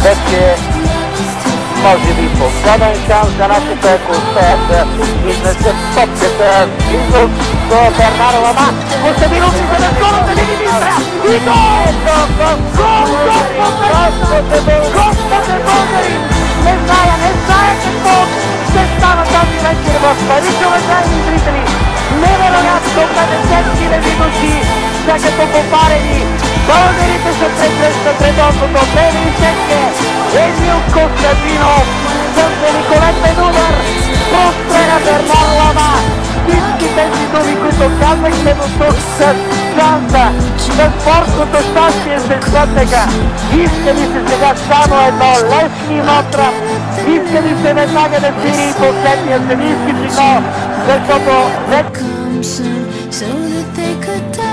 вече може би последен шанс за нашите, ако успеят да изнесат топката близо до Бернар Лама. Костадинов и за скората ли министра! И гол! Господи българи! Не зная какво ще става тази вечер в Париж, уважаеми зрители! Невероятно 50 000 души са като попарени. Българите се прегръщат редовното. Бевриченке, Емил Костадинов с великолепен удар простреля Бернар Лама. Всички тези думи, които казахме до тук с шанса, с спортното щастие се сблъснаха. Иска ми се сега само едно лесни мотра. Иска ми се веднага да свири и последния съдийски сигнал, защото